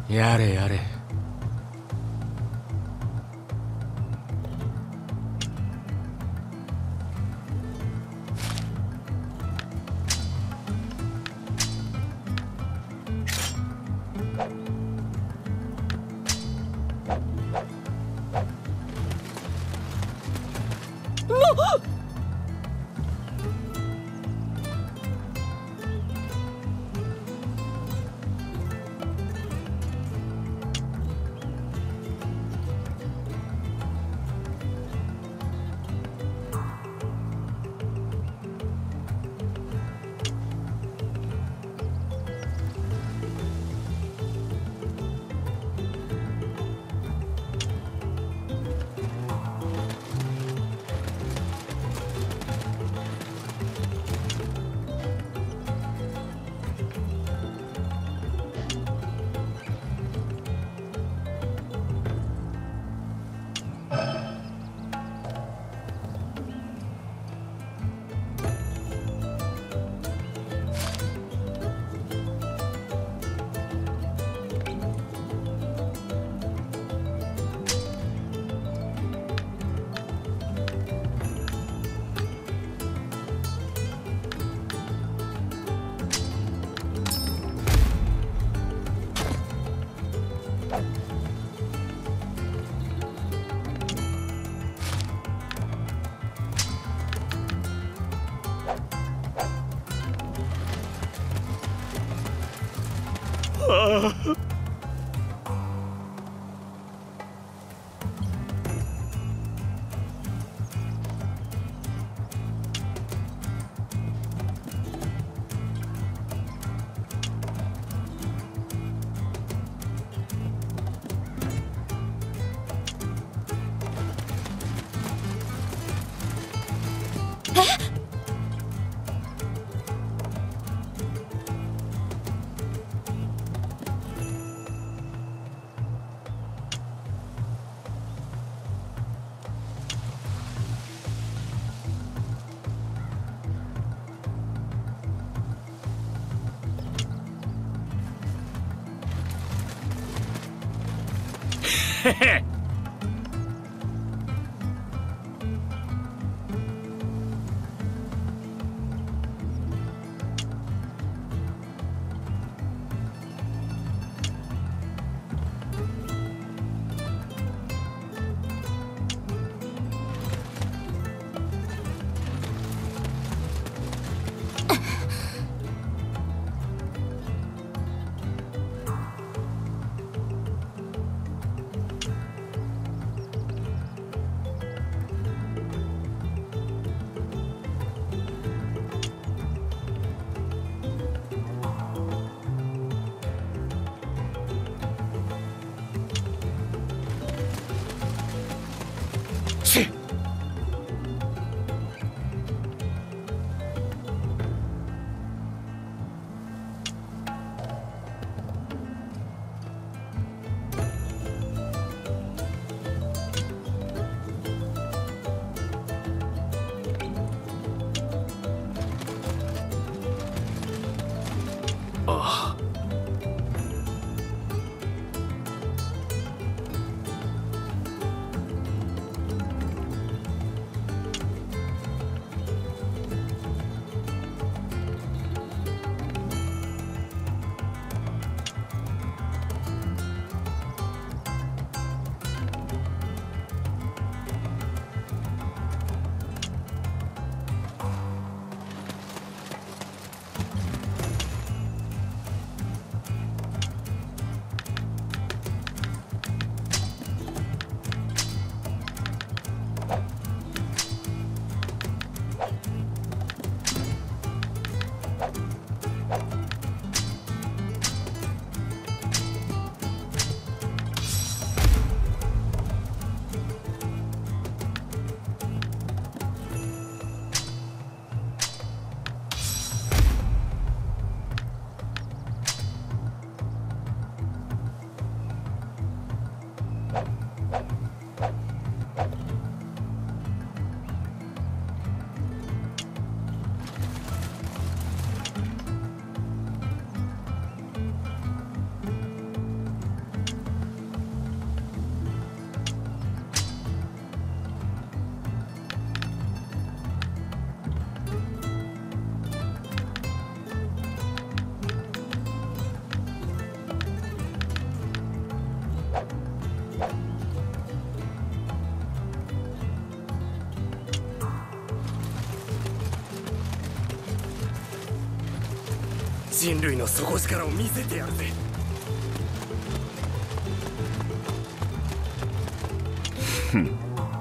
やれやれ。へへ。ああ。 人類の底力を見せてやるぜ。 ふん。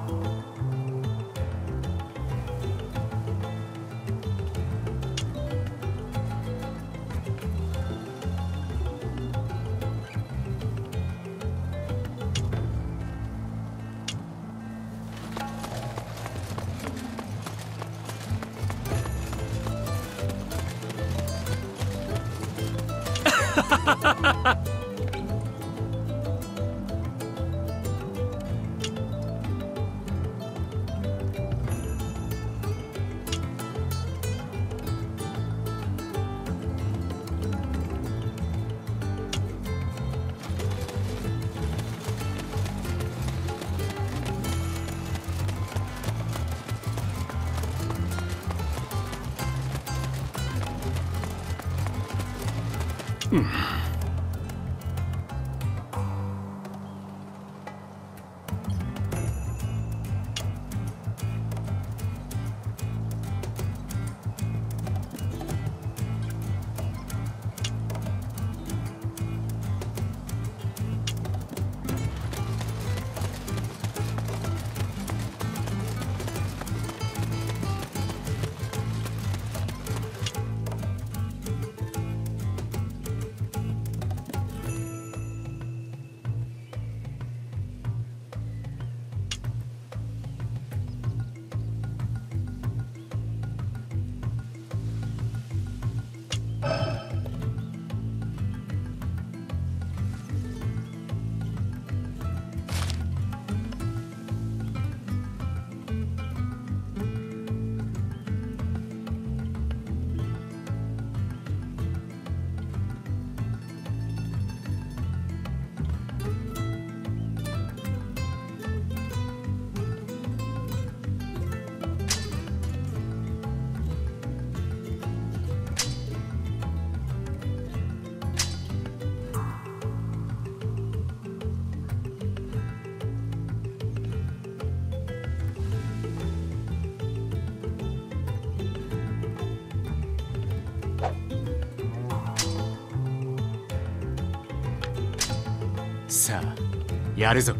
さあ、やるぞ。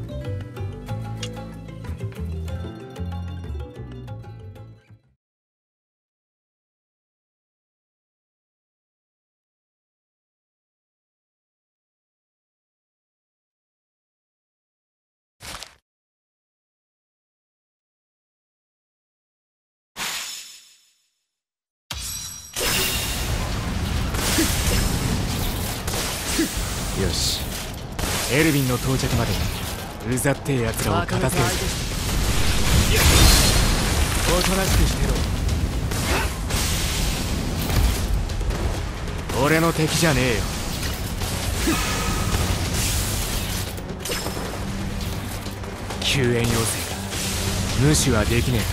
よし、エルヴィンの到着までうざってえ奴らを片付ける。おとなしくしてろ。俺の敵じゃねえよ。救援要請か、無視はできね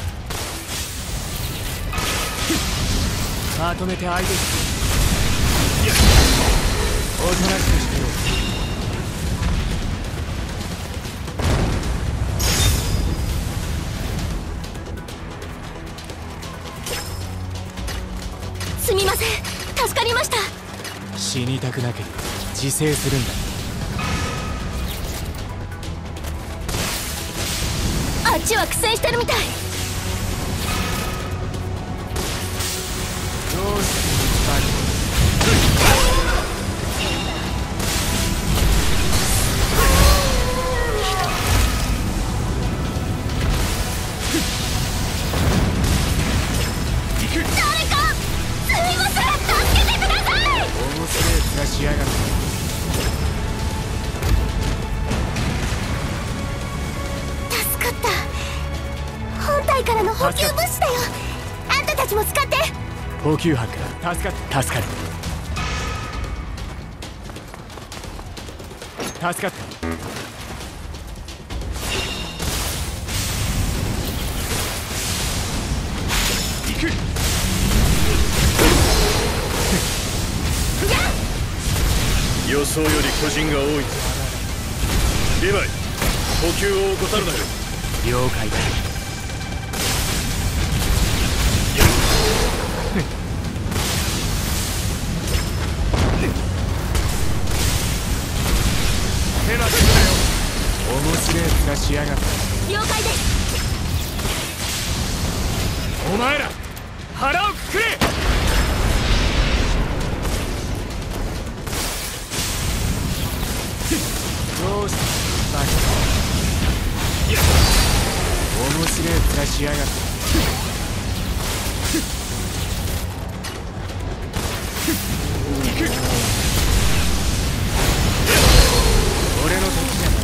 え。まとめて相手して、おとなしくしてろ。 すみません、助かりました。 死にたくなければ自制するんだ。 あっちは苦戦してるみたい。 どうしてしやがる。 助かった。本体からの補給物資だよ。あんたたちも使って。 補給班か。助かる。助かった。行く。 予想より巨人が多い。リヴァイ、補給を怠るなよ。 了解だ。 しやがった。 了解です。 お前ら腹をくくれ。どうしたバカ。いや面白い面しやがった。行く。俺の敵じゃない。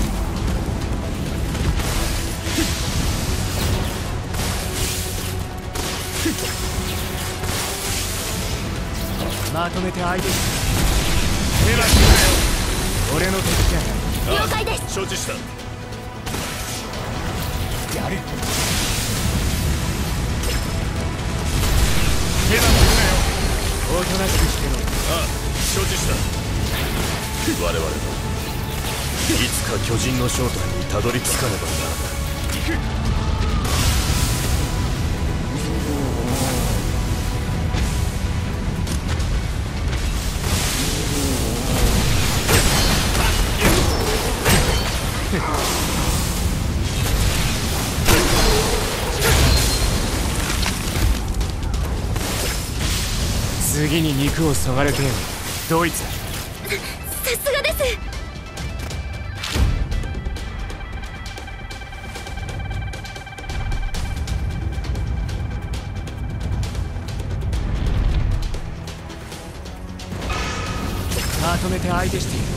まとめて相手に手はするなよ。俺の敵じゃない。 了解です。 承知した。 やる。手はするなよ。おとなしくしてろ。 ああ、承知した。我々もいつか巨人の正体にたどり着かねばならない。 行く。次に肉をそがれてドイツだ。 さすがです。 まとめて相手している。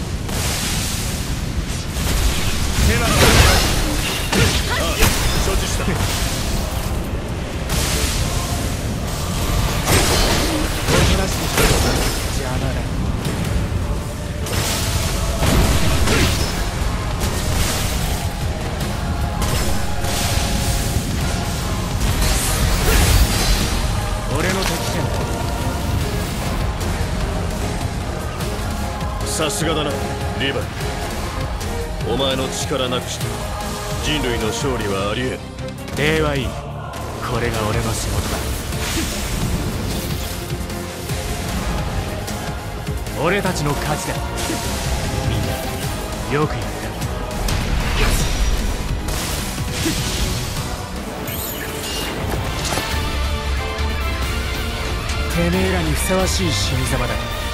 手はああ、承知した。 おとなしくしてろ。邪魔だ。俺の敵じゃない。 さすがだな、リヴァイ。お前の力なくして人類の勝利はありえん。 礼はいい。これが俺の仕事だ。俺たちの勝ちだ。みんなよくやった。てめえらにふさわしい死に様だ。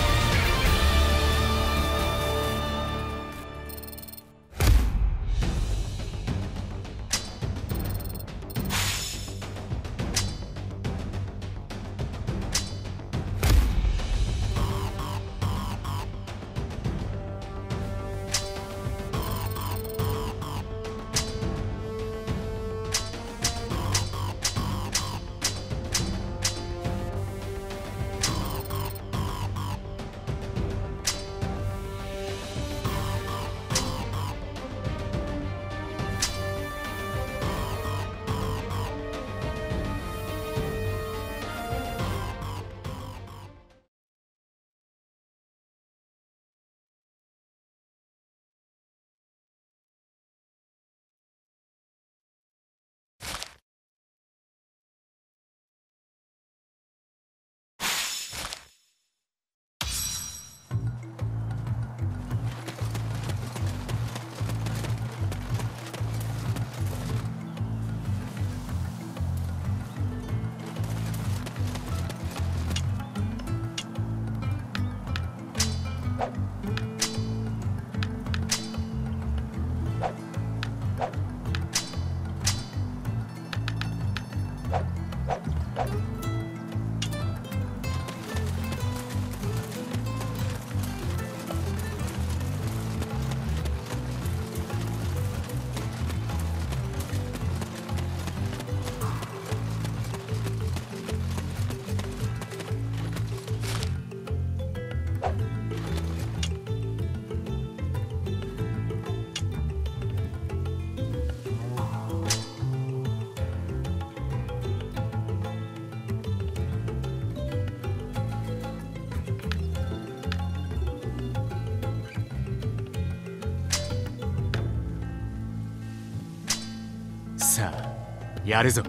さあやるぞ。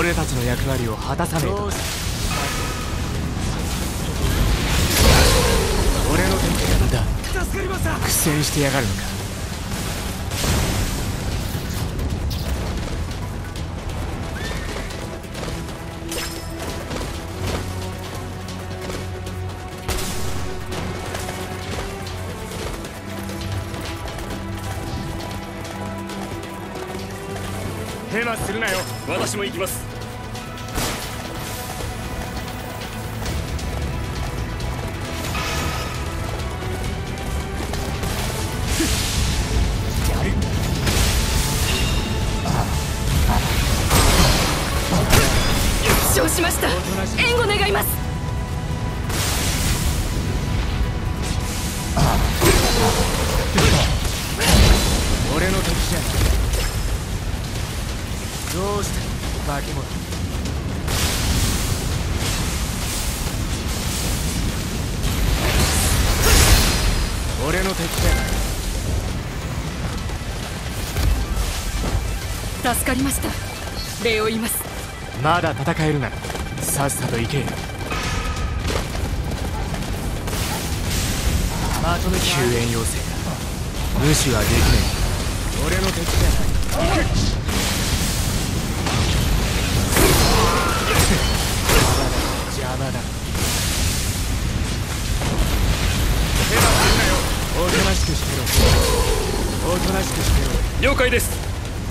俺たちの役割を果たさねえと。俺の敵なんだ。助かりました。苦戦してやがるのか。ヘマするなよ。 私も行きます。 負傷しました。援護願います。 俺の敵じゃない。どうした化け物。俺の敵じゃない。 助かりました。礼を言います。 まだ戦えるならさっさと行け。まとめて救援要請だ。無視はできない。俺の敵じゃない。行く。邪魔だ。手はするなよ。おとなしくしてろ。おとなしくしてろ。 了解です。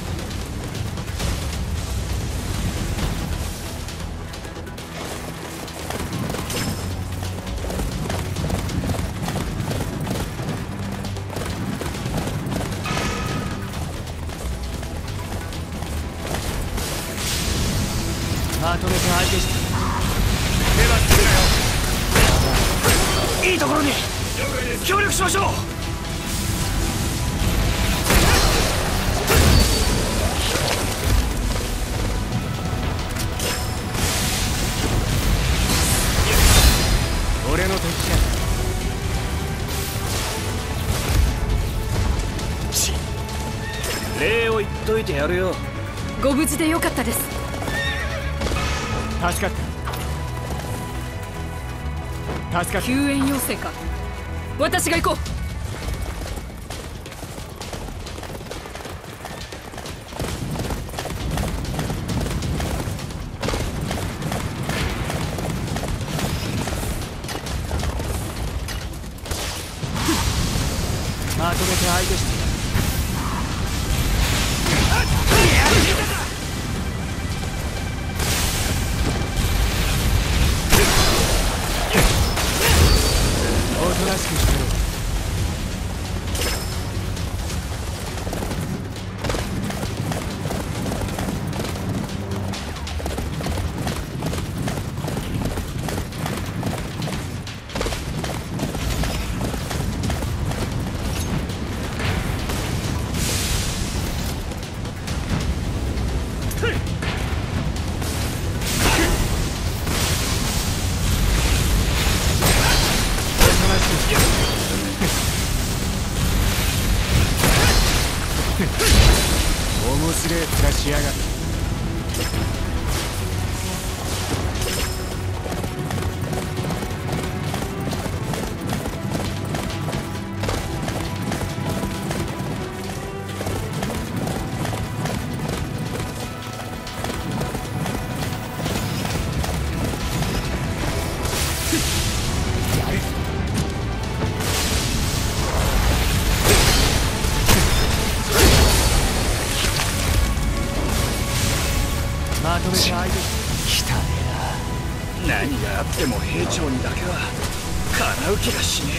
まとめて相手して。 手はするなよ。 いいところに協力しましょう。俺の敵じゃない。 礼を言っといてやるよ。 ご無事でよかったです。 助かった。助かった。 救援要請か。私が行こう。 まとめて相手して。おとなしくしてろ。面白い面しやがって。まとめて相手して。汚ね何があっても兵長にだけはかなう気がしね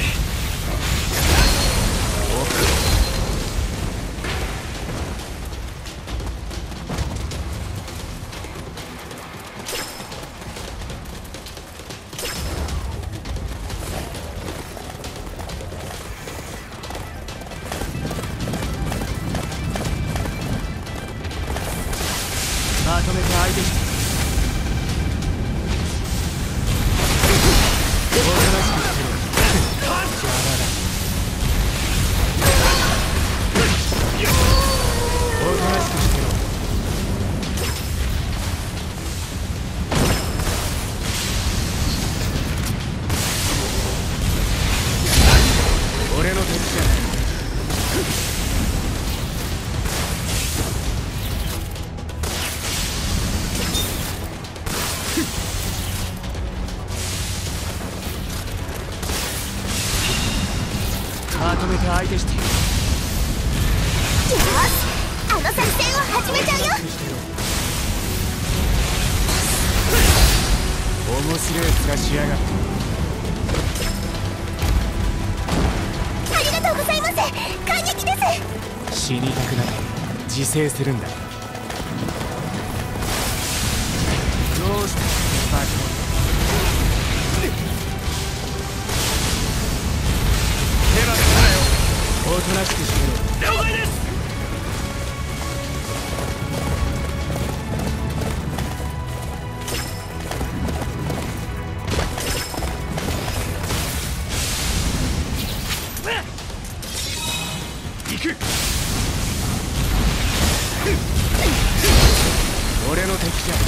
まとめて相手して。おとなしくしてろ。邪魔だ。おとなしくしてろ。 まとめて相手してよ。 よし、あの作戦を始めちゃうよ。 面白い面しやがって。 ありがとうございます。感激です。 死にたくなって自制するんだ。どうしたバカ者。手放すなよ。おとなしくしてろ。 了解です。行く。 俺の敵じゃ。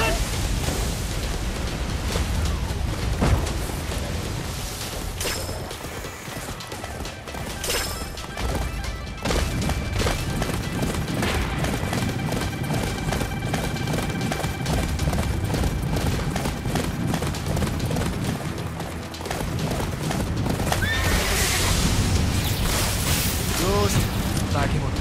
どうした化け物。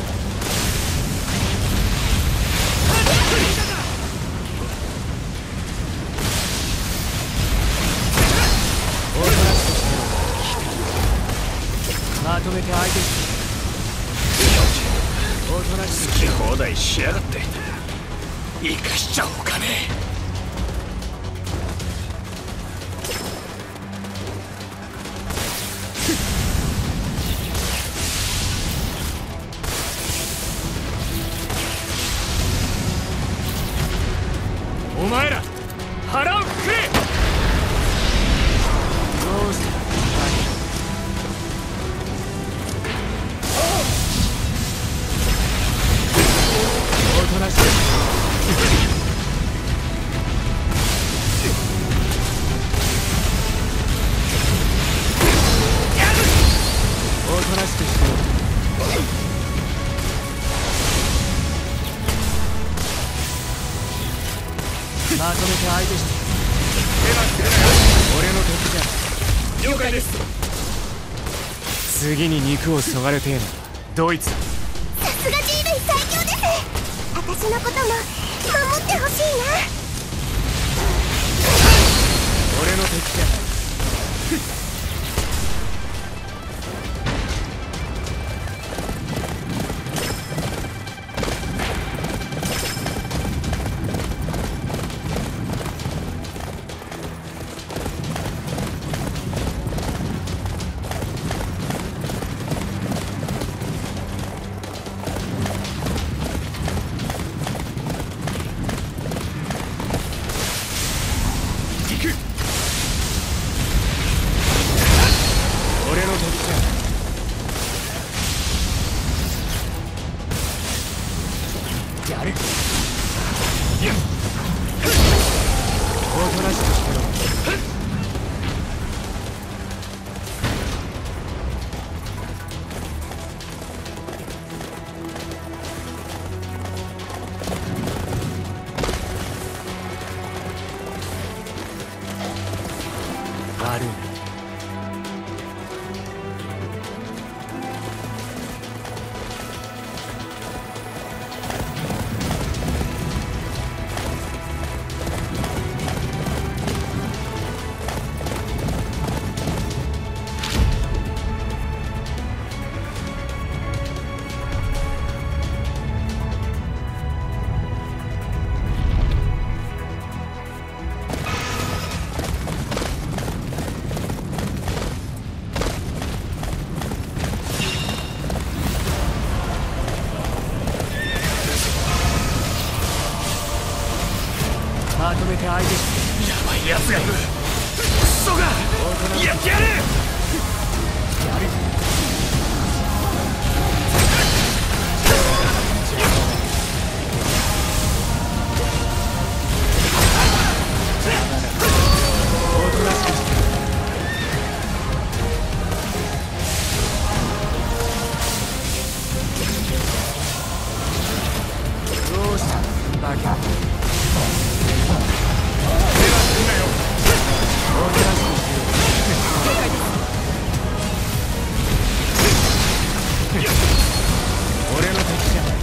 おとなしくしてろ。まとめて相手して。おとなしく好き放題しやがって生かしちゃおうかね。 お前ら腹をくれ。どうしたおとなしく。おとなしくしてろ。まとめて相手して。俺の敵じゃ。 了解です。 次に肉をそがれてえのはドイツだ。 さすが人類最強です。私のことも守ってほしいな。 俺の敵じゃ。俺の敵じゃ。やる。おとなしくしてろ。悪いな。まとめて相手して。 やばいやつがいる。クソがやってやる。 やる。おとなしくして。どうしたバカ。おとなしくしてよ。 俺の敵じゃない。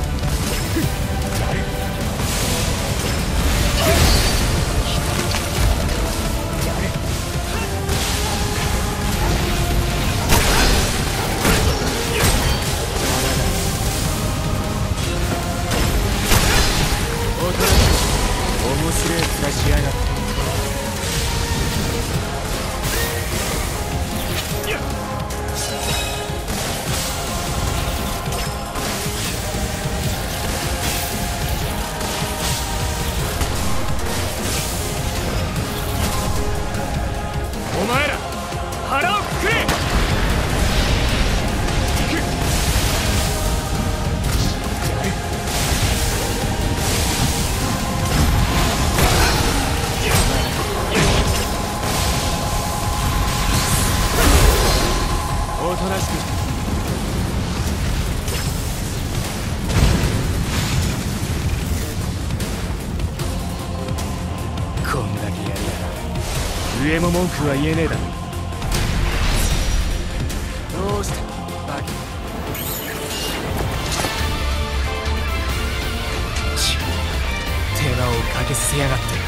面白い面しやがって。お前ら腹をくくれ。おとなしくこんだけやりやが上も文句は言えねえだろ。どうしたバキ。手間をかけさせやがって。